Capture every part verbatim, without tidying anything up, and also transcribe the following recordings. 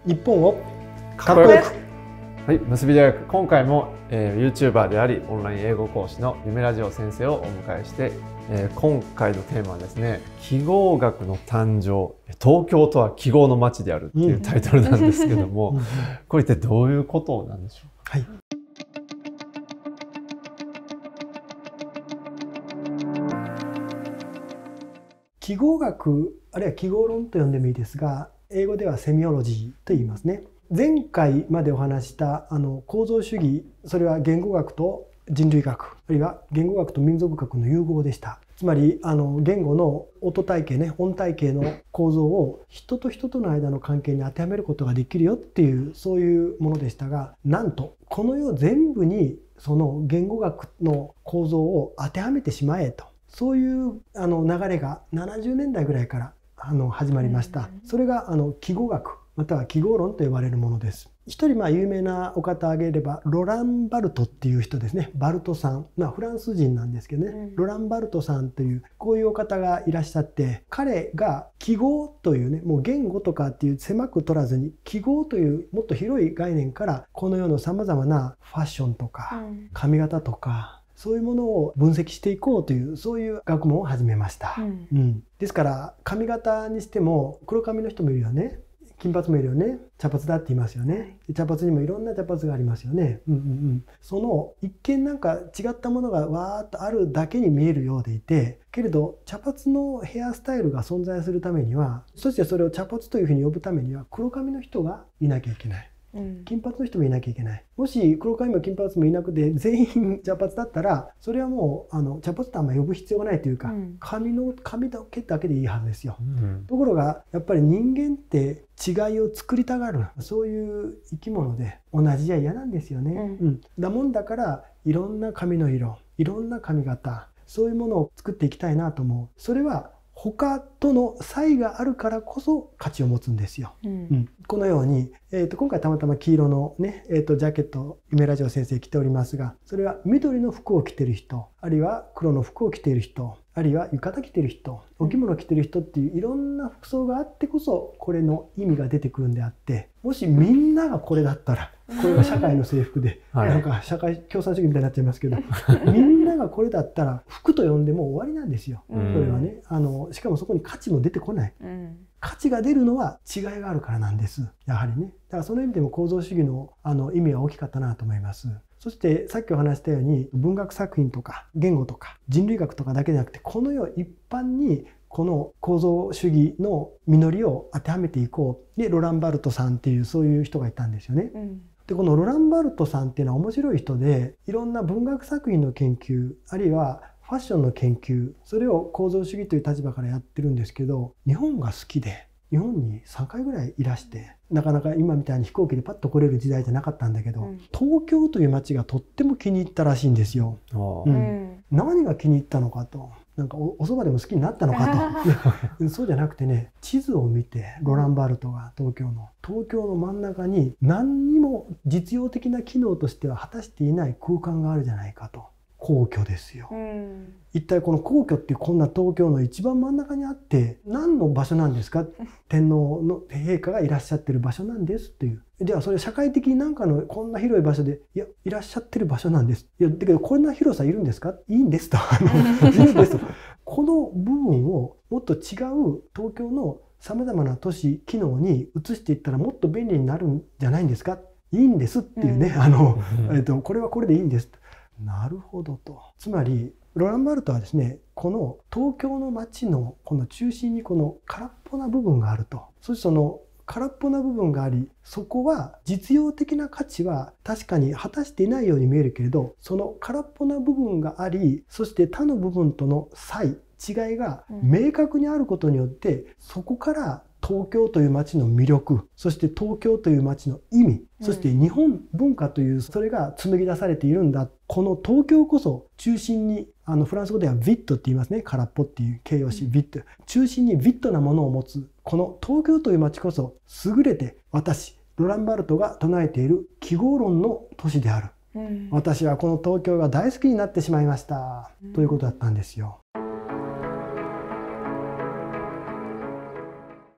日本をかっこよく。 はい、結び大学、今回も、えー、YouTuber でありオンライン英語講師の夢ラジオ先生をお迎えして、えー、今回のテーマはですね、記号学の誕生、東京とは記号の街であるっていうタイトルなんですけども、うん、これってどういうことなんでしょうか。 はい、記号学あるいは記号論と呼んでもいいですが、英語ではセミオロジーと言いますね。前回までお話したあの構造主義、それは言語学と人類学、あるいは言語学と民族学の融合でした。つまりあの言語の音体系ね、音体系の構造を人と人との間の関係に当てはめることができるよっていう、そういうものでしたが、なんとこの世全部にその言語学の構造を当てはめてしまえと、そういうあの流れがななじゅうねんだいぐらいからあの始まりました。それがあの記号学または記号論と呼ばれるものです。一人まあ有名なお方を挙げればロラン・バルトっていう人ですね。バルトさん、まあ、フランス人なんですけどね、うん、ロラン・バルトさんというこういうお方がいらっしゃって、彼が記号というね、もう言語とかっていう狭く取らずに記号というもっと広い概念からこの世のさまざまなファッションとか髪型とか、そういうものを分析していこうという、そういう学問を始めました。うんうん、ですから髪型にしても黒髪の人もいるよね、金髪もいるよね、茶髪だって言いますよね。茶髪にもいろんな茶髪がありますよね。うんうんうん、その一見なんか違ったものがわーっとあるだけに見えるようでいて、けれど茶髪のヘアスタイルが存在するためには、そしてそれを茶髪というふうに呼ぶためには黒髪の人がいなきゃいけない。金髪の人もいなきゃいけない。もし黒髪も金髪もいなくて全員茶髪だったら、それはもうあの茶髪とあんまり呼ぶ必要がないというか、うん、髪の髪だけだけでいいはずですよ。うん、ところがやっぱり人間って違いを作りたがる、そういう生き物で同じじゃ嫌なんですよね。うんうん、だもんだからいろんな髪の色、いろんな髪型、そういうものを作っていきたいなと思う。それは他との差異があるからこそ価値を持つんですよ。うんうん、このように、えーと、今回たまたま黄色のね、えーと、ジャケット夢ラジオ先生着ておりますが、それは緑の服を着ている人、あるいは黒の服を着ている人、あるいは浴衣着ている人、お着物着ている人っていういろんな服装があってこそこれの意味が出てくるんであって、もしみんながこれだったら、これが社会の制服で、はい、なんか社会共産主義みたいになっちゃいますけどみんながこれだったら服と呼んでも終わりなんですよ。それはね、あのしかもそこに価値も出てこない。うん価値が出るのは違いがあるからなんです。やはりね。だからその意味でも構造主義の、あの意味は大きかったなと思います。そしてさっきお話したように文学作品とか言語とか人類学とかだけでなくて、この世一般にこの構造主義の実りを当てはめていこう。で、ロラン・バルトさんっていうそういう人がいたんですよね。うんでこのロラン・バルトさんっていうのは面白い人で、いろんな文学作品の研究、あるいはファッションの研究、それを構造主義という立場からやってるんですけど、日本が好きで日本にさんかいぐらいいらして、なかなか今みたいに飛行機でパッと来れる時代じゃなかったんだけど、うん、東京という街がとっても気に入ったらしいんですよ。うん、何が気に入ったのかと、なんか お, お蕎麦でも好きになったのかとそうじゃなくてね、地図を見てロラン・バルトが東京の東京の真ん中に何にも実用的な機能としては果たしていない空間があるじゃないかと。皇居ですよ。うん、一体この皇居ってこんな東京の一番真ん中にあって何の場所なんですか。天皇の陛下がいらっしゃってる場所なんですっていう。じゃあそれ社会的になんかのこんな広い場所で、いやいらっしゃってる場所なんです。いやだけどこんな広さいるんですか。いいんですと。あのいいんですと。この部分をもっと違う東京のさまざまな都市機能に移していったらもっと便利になるんじゃないんですか。いいんですっていうね、うん、あの、えっと、これはこれでいいんです。なるほどと。つまりロラン・バルトはですね、この東京の街のこの中心にこの空っぽな部分があると。そしてその空っぽな部分があり、そこは実用的な価値は確かに果たしていないように見えるけれど、その空っぽな部分があり、そして他の部分との差異、違いが明確にあることによって、そこから東京という街の魅力、そして東京という街の意味、そして日本文化というそれが紡ぎ出されているんだ。この東京こそ中心に、あのフランス語ではヴィットって言いますね。空っぽっていう形容詞ヴィット。中心にヴィットなものを持つこの東京という街こそ優れて、私ロラン・バルトが唱えている記号論の都市である。うん、私はこの東京が大好きになってしまいました、うん、ということだったんですよ。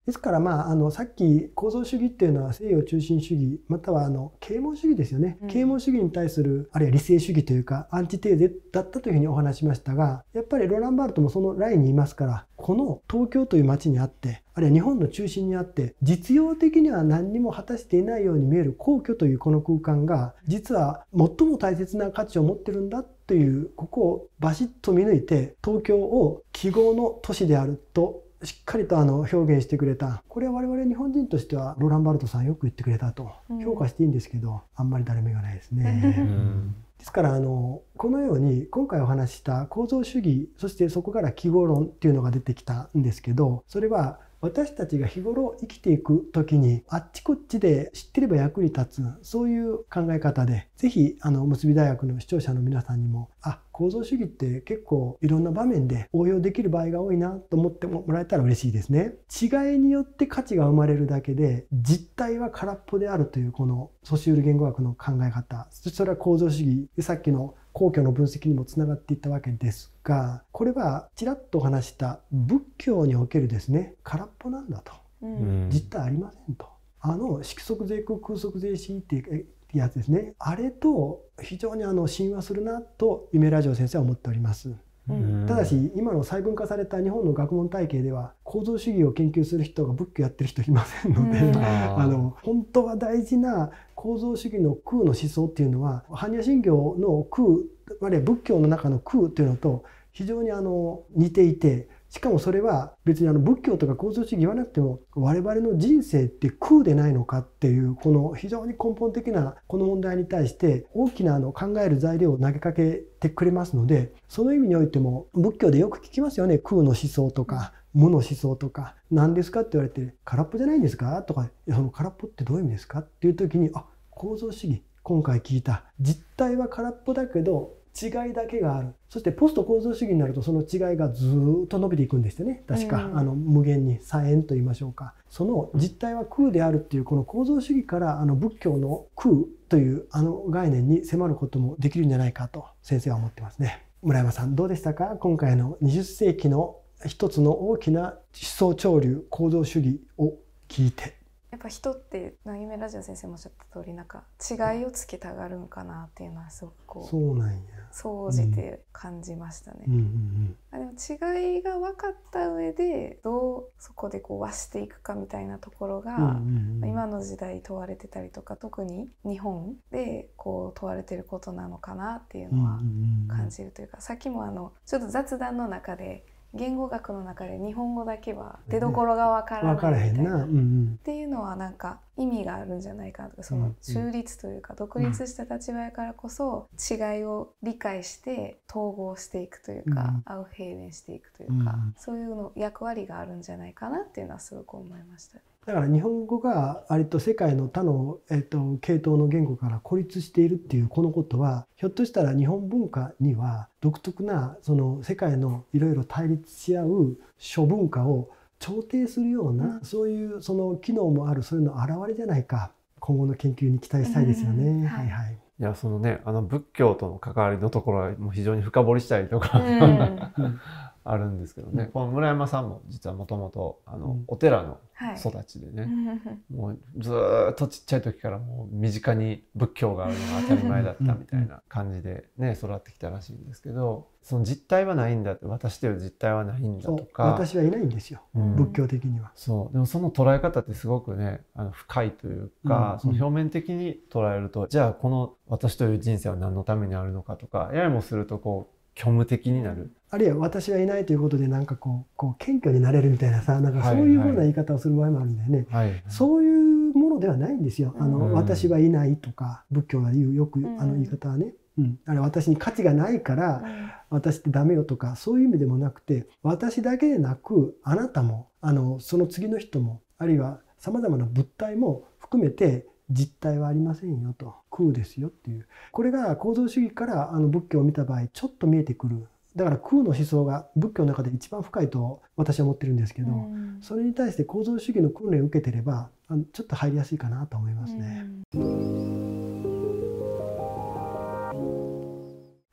ですから、まあ、あのさっき構造主義っていうのは西洋中心主義またはあの啓蒙主義ですよね、うん、啓蒙主義に対するあるいは理性主義というかアンチテーゼだったというふうにお話しましたが、やっぱりロランバルトもそのラインにいますから、この東京という街にあってあるいは日本の中心にあって実用的には何にも果たしていないように見える皇居というこの空間が実は最も大切な価値を持ってるんだという、ここをバシッと見抜いて東京を記号の都市であるとしっかりとあの表現してくれた。これは我々日本人としてはロランバルトさんよく言ってくれたと評価していいんですけど、うん、あんまり誰も言わないですね。うんですからあのこのように今回お話しした構造主義、そしてそこから記号論っていうのが出てきたんですけど、それは私たちが日頃生きていく時にあっちこっちで知ってれば役に立つ、そういう考え方で、ぜひあの結び大学の視聴者の皆さんにもあ構造主義って結構いろんな場面で応用できる場合が多いなと思ってもらえたら嬉しいですね。違いによって価値が生まれるだけで実態は空っぽであるというこのソシュール言語学の考え方、それは構造主義でさっきの皇居の分析にもつながっていったわけですが、これはちらっとお話した仏教におけるですね空っぽなんだと、うん、実態ありませんと、あの色即是空空即是死っていうやつですね、あれと非常にあの親和するなと夢ラジオ先生は思っております。うん、ただし今の細分化された日本の学問体系では構造主義を研究する人が仏教やってる人いませんので、うん、あの本当は大事な構造主義の空の思想っていうのは般若心経の空、あるいは仏教の中の空というのと非常にあの似ていて、しかもそれは別にあの仏教とか構造主義言わなくても我々の人生って空でないのかっていうこの非常に根本的なこの問題に対して大きなあの考える材料を投げかけてくれますので、その意味においても仏教でよく聞きますよね。空の思想とか無の思想とか何ですかって言われて空っぽじゃないんですかとか、いやその空っぽってどういう意味ですかっていう時に、あ構造主義今回聞いた実態は空っぽだけど違いだけがある。そしてポスト構造主義になるとその違いがずっと伸びていくんですよね。確か、うん、あの無限に左縁と言いましょうか。その実態は空であるっていうこの構造主義からあの仏教の空というあの概念に迫ることもできるんじゃないかと先生は思ってますね。村山さんどうでしたか？今回のにじゅっ世紀の一つの大きな思想潮流構造主義を聞いて。 やっぱ人って夢ラジオ先生もおっしゃった通り、なんか違いをつけたがるんかなっていうのはすごくこうそうなんや総じて感じましたね。 うんうんうんうん、でも違いが分かった上でどうそこでこう和していくかみたいなところが、うんうんうん、今の時代問われてたりとか、特に日本でこう問われてることなのかなっていうのは感じるというか、さっきもあのちょっと雑談の中で言語学の中で日本語だけは出どころが分からないみたいな、うんうん、っていうのはなんか意味があるんじゃないかなとか、その中立というか独立した立場やからこそ違いを理解して統合していくというか、うん、アウフヘーベンしていくというか、うん、そういうの役割があるんじゃないかなっていうのはすごく思いました。 だから日本語が割と世界の他の、えっと、系統の言語から孤立しているっていうこのことは、ひょっとしたら日本文化には独特なその世界のいろいろ対立し合う諸文化を調停するような、うん、そういうその機能もある、そういうの表れじゃないか。今後の研究に期待したいですよね。うん、はいはい。 いやそのねあの仏教との関わりのところはもう非常に深掘りしたりとか、うんあるんですけどね、うん、この村山さんも実はもともとお寺の育ちでね、はい、もうずっとちっちゃい時からもう身近に仏教があるのが当たり前だったみたいな感じでね育ってきたらしいんですけど、その実態はないんだって、私という実態はないんだとか、 私はいないんですよ、うん、仏教的には。 そうでもその捉え方ってすごくねあの深いというか、うん、その表面的に捉えると、じゃあこの私という人生は何のためにあるのかとか、ややもするとこう虚無的になる、 あるいは私はいないということでなんかこう、こう謙虚になれるみたいなさ、なんかそういうふうな言い方をする場合もあるんだよね、はいはい、そういうものではないんですよ。あの、うん、私はいないとか仏教が言うよくあの言い方はね、うん、あれ私に価値がないから私ってダメよとかそういう意味でもなくて、私だけでなくあなたもあのその次の人もあるいはさまざまな物体も含めて実体はありませんよと、空ですよっていう、これが構造主義からあの仏教を見た場合ちょっと見えてくる。だから空の思想が仏教の中で一番深いと私は思ってるんですけど、うん、それに対して構造主義の訓練を受けてればあのちょっと入りやすいかなと思いますね。 うん、うん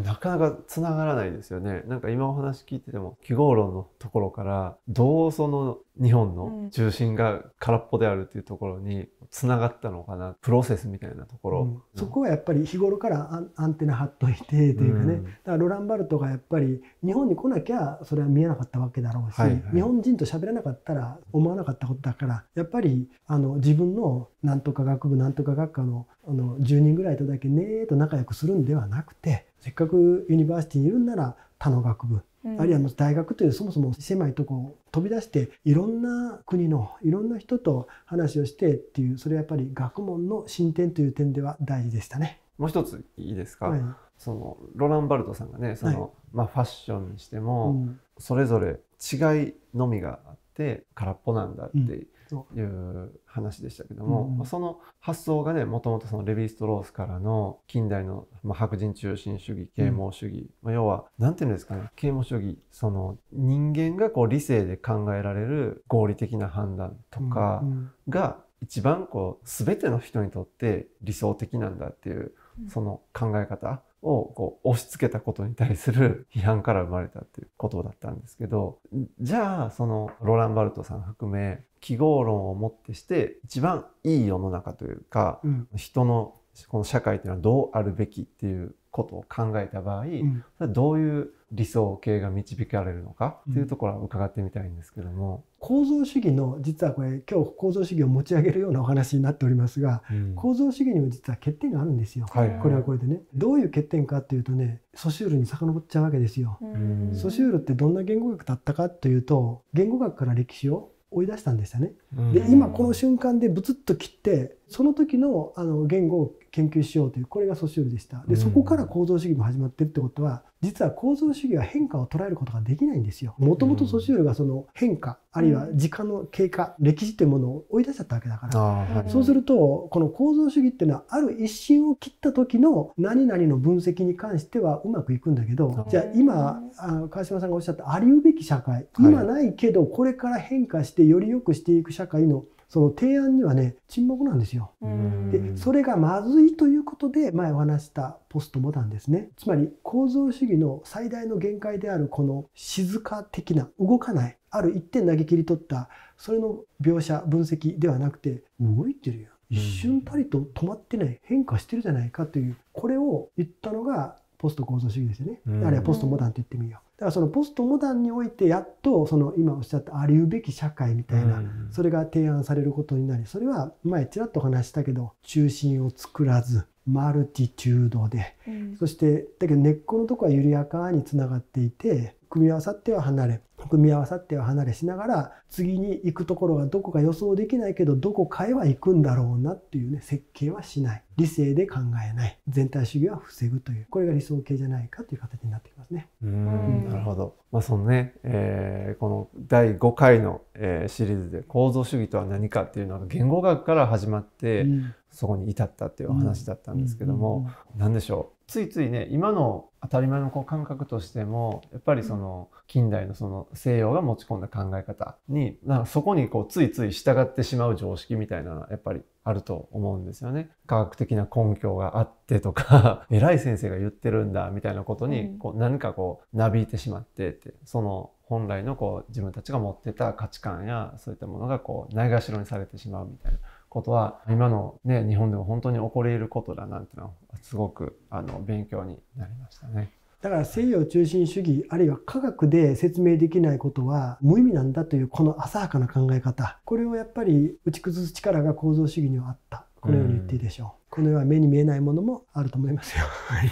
なかなかつながらないですよね。なんか今お話聞いてても記号論のところからどうその日本の中心が空っぽであるっていうところにつながったのかな、プロセスみたいなところ、うん、 そこはやっぱり日頃からアンテナ張っといてというかね、うん、だからロランバルトがやっぱり日本に来なきゃそれは見えなかったわけだろうし、はいはい、日本人と喋らなかったら思わなかったことだから、やっぱりあの自分のなんとか学部なんとか学科のあのじゅうにんぐらいとだけねーと仲良くするんではなくて、せっかくユニバーシティにいるんなら他の学部、うん、あるいは大学というそもそも狭いとこを飛び出していろんな国のいろんな人と話をしてっていう、それはやっぱり学問の進展という点では大事でしたね。 もう一ついいですか、はい、そのロランバルトさんがねその、はい、まあ、ファッションにしても、うん、それぞれ違いのみがあって空っぽなんだっていう話でしたけども、うん、その発想がねもともとそのレヴィ・ストロースからの近代の、まあ、白人中心主義啓蒙主義、うんまあ、要はなんていうんですかね、啓蒙主義、その人間がこう理性で考えられる合理的な判断とかが一番こう全ての人にとって理想的なんだっていうその考え方をこう押し付けたことに対する批判から生まれたっていうことだったんですけど、じゃあそのロランバルトさん含め記号論をもってして一番いい世の中というか、うん、人のこの社会というのはどうあるべきっていうことを考えた場合、うん、それはどういう理想形が導かれるのかっていうところは伺ってみたいんですけども、 うん、構造主義の実はこれ今日構造主義を持ち上げるようなお話になっておりますが、うん、構造主義にも実は欠点があるんですよ、はいはい、これはこれでね、どういう欠点かっていうとね、ソシュールに遡っちゃうわけですよ。うん、ソシュールってどんな言語学だったかというと、言語学から歴史を追い出したんでしたね。で今この瞬間でブツッと切ってその時のあの言語を研究しようという、これがソシュールでした。でそこから構造主義も始まってるってことは、実は構造主義は変化を捉えることができないんですよ。もともとソシュールがその変化、あるいは時間の経過、歴史というものを追い出しちゃったわけだから、はい、そうするとこの構造主義っていうのはある一瞬を切った時の何々の分析に関してはうまくいくんだけど、じゃあ今あ川島さんがおっしゃったありうべき社会、今ないけどこれから変化してより良くしていく社会のその提案にはね沈黙なんですよ。でそれがまずいということで前お話したポストモダンですね。つまり構造主義の最大の限界であるこの静か的な動かないある一点だけ切り取ったそれの描写分析ではなくて、動いてるよ、一瞬たりと止まってない、変化してるじゃないかという、これを言ったのがポスト構造主義ですよね。あるいはポストモダンと言ってみよう。だからそのポストモダンにおいてやっとその今おっしゃったありうべき社会みたいな、それが提案されることになり、それは前ちらっと話したけど中心を作らずマルティチュードで、うん、そしてだけど根っこのところは緩やかにつながっていて、組み合わさっては離れ組み合わさっては離れしながら次に行くところがどこか予想できないけどどこかへは行くんだろうなっていうね、設計はしない、理性で考えない、全体主義は防ぐという、これが理想形じゃないかという形になってきますね。 うーん、うん、なるほど。まあそのね、えー、このだいごかいの、えー、シリーズで構造主義とは何かっていうのは言語学から始まって、うん、そこに至ったっていうお話だったんですけども、何でしょう、ついついね今の当たり前のこう感覚としてもやっぱりその近代のその西洋が持ち込んだ考え方になんかそこにこうついつい従ってしまう常識みたいなのはやっぱりあると思うんですよね。科学的な根拠があってとか偉い先生が言ってるんだみたいなことにこう何かこうなびいてしまってって、その本来のこう自分たちが持ってた価値観やそういったものがこうないがしろにされてしまうみたいなことは今の、ね、日本でも本当に起こり得ることだなんていうのはすごくあの勉強になりましたね。 だから西洋中心主義あるいは科学で説明できないことは無意味なんだというこの浅はかな考え方、これをやっぱり打ち崩す力が構造主義にはあった、このように言っていいでしょう。この世は目に見えないものもあると思いますよ。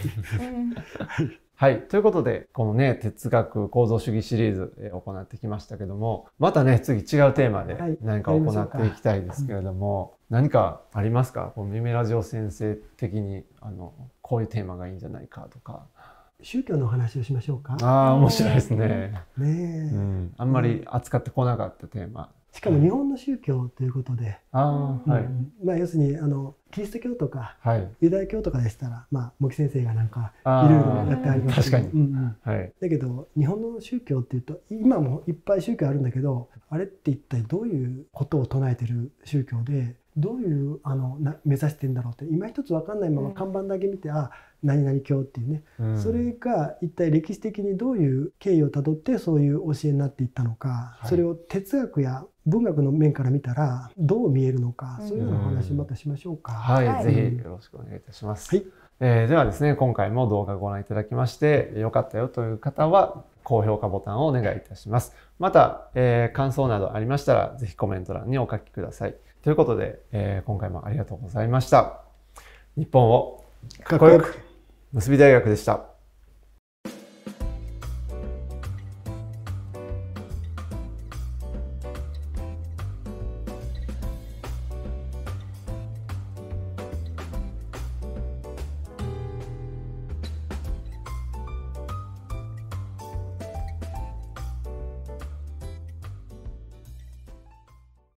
はい。ということで、このね、哲学構造主義シリーズ、えー、行ってきましたけども、またね、次違うテーマで何か行っていきたいですけれども、はい、何かありますか？この夢ラジオ先生的に、あの、こういうテーマがいいんじゃないかとか。 宗教の話をしましょうか。 ああ、面白いですね。ねえ、うん。あんまり扱ってこなかったテーマ。 しかも日本の宗教ということで、 ああ、はい。 まあ要するにあのキリスト教とか、はい、ユダヤ教とかでしたら、まあ茂木先生がなんかいろいろやってありますけど、確かに。うんうんはい、だけど日本の宗教っていうと今もいっぱい宗教あるんだけど、あれって一体どういうことを唱えてる宗教で、どういうあのな目指してんだろうって今一つ分かんないまま看板だけ見て、あ何々教っていうね、うん、それが一体歴史的にどういう経緯をたどってそういう教えになっていったのか、はい、それを哲学や文学の面から見たらどう見えるのか、うん、そういうようなお話をまたしましょうか。 はい、はい、ぜひよろしくお願いいたします。はい、えー、ではですね、今回も動画をご覧いただきまして良かったよという方は高評価ボタンをお願いいたします。また、えー、感想などありましたらぜひコメント欄にお書きください。ということで、えー、今回もありがとうございました。日本をかっこよく、結び大学でした。